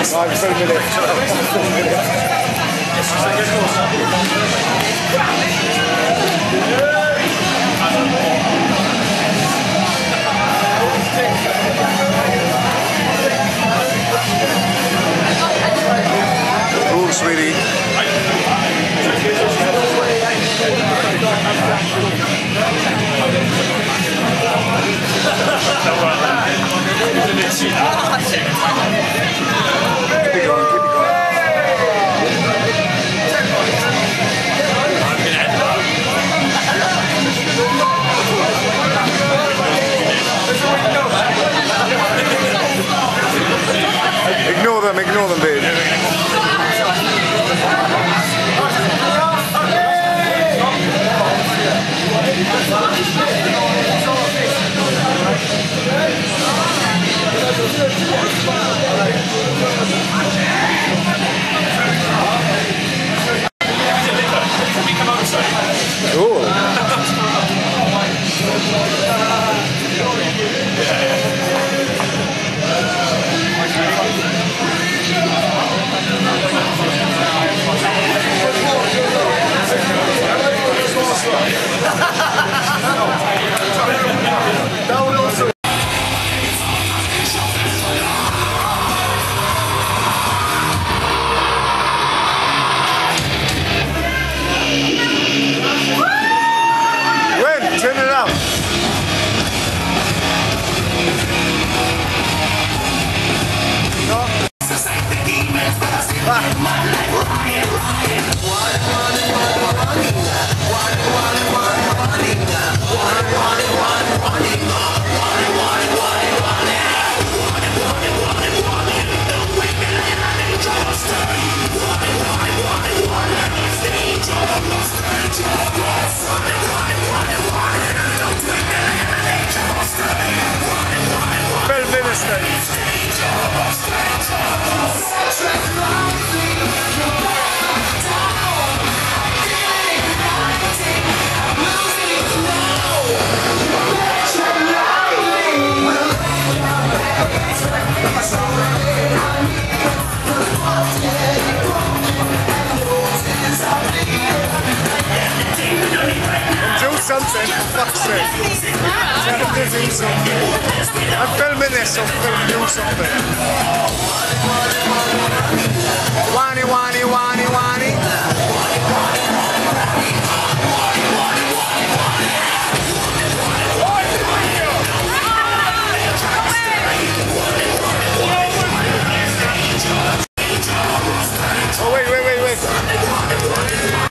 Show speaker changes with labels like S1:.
S1: Right, 2 minutes. Cool, sweetie. Keep it going, keep it going. Ignore them, babe. Cool. Turn it up. Something, for fuck's sake. Tell them to do something. I'm filming this, so do something. Wani, wani, wani, wani. Oh, wait.